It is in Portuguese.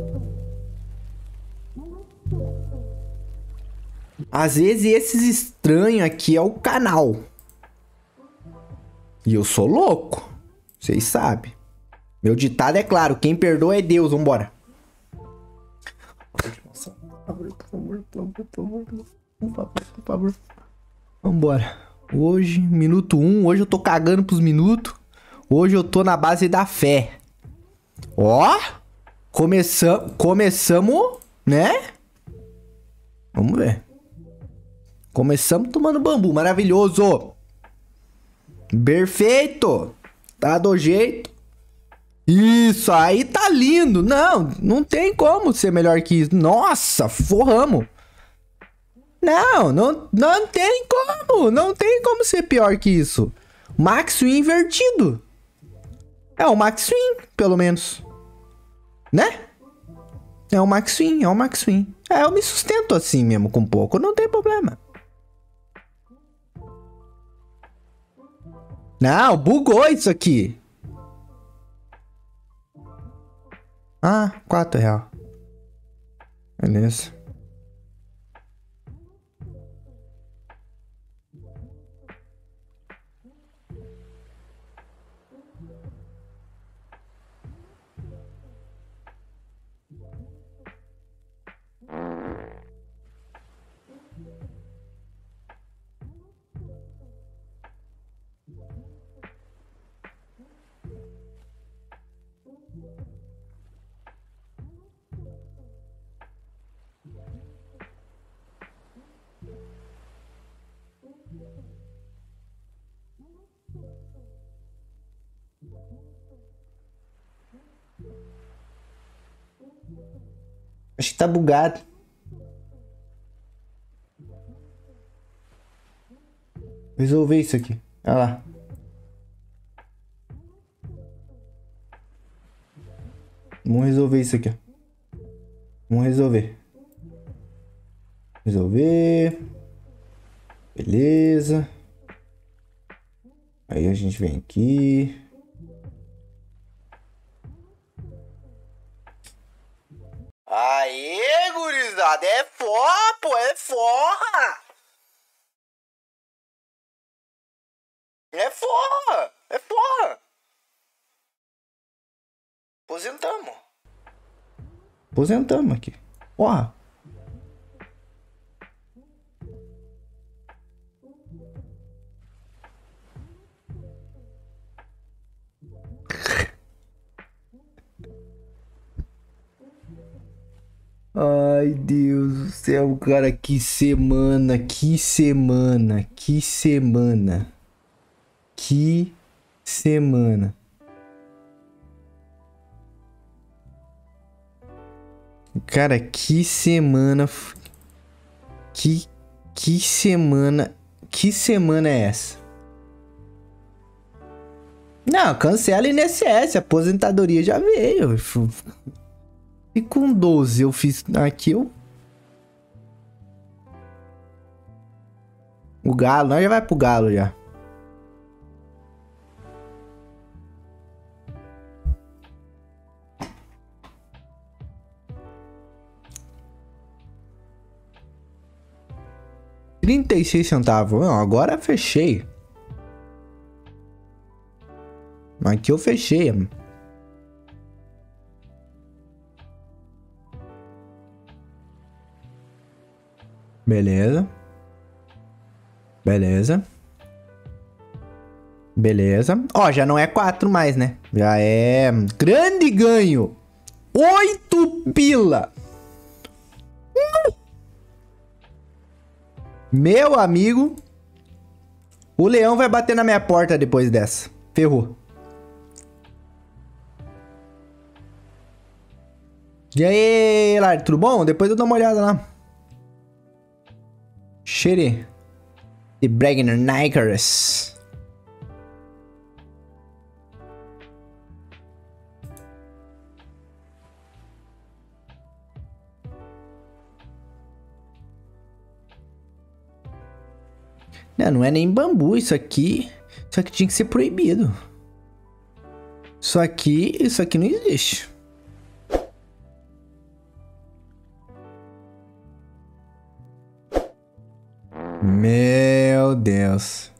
Às vezes esses estranhos aqui é o canal. E eu sou louco. Vocês sabem. Meu ditado é claro. Quem perdoa é Deus. Vambora. Por favor. Vambora. Hoje, minuto 1. Hoje eu tô cagando pros minutos. Hoje eu tô na base da fé. Ó. Começamos, né? Vamos ver. Começamos tomando bambu. Maravilhoso. Perfeito. Tá do jeito. Isso aí tá lindo. Não tem como ser melhor que isso. Nossa, forramos. Não tem como. Não tem como ser pior que isso. Max Swing invertido. É o Max Swing, pelo menos. Né? É o Max Swing, é o Max Swing. É, eu me sustento assim mesmo, com pouco. Não tem problema. Não, bugou isso aqui. Ah, R$4. Beleza. Acho que tá bugado. Resolver isso aqui. Olha lá. Vamos resolver isso aqui, ó. Vamos resolver. Resolver. Beleza. Aí a gente vem aqui. Aê, gurizada. É forra, pô. É forra. É forra. É forra. Aposentamos. Aposentamos aqui. Porra. Ai, Deus do céu, cara, que semana, que semana, que semana. Que semana. Cara, que semana. Que semana. Que semana é essa? Não, cancela INSS, a aposentadoria já veio. E com 12 eu fiz aqui, o galo, nós já vai pro galo já. R$0,36. Não, agora fechei. Aqui eu fechei. Beleza. Beleza. Beleza. Ó, já não é 4 mais, né? Já é grande ganho. 8 pila. Meu amigo. O leão vai bater na minha porta depois dessa. Ferrou. E aí, Lar, tudo bom? Depois eu dou uma olhada lá. Shitty. E Bragner Nikers. Não é nem bambu isso aqui. Isso aqui tinha que ser proibido. Isso aqui não existe. Meu Deus.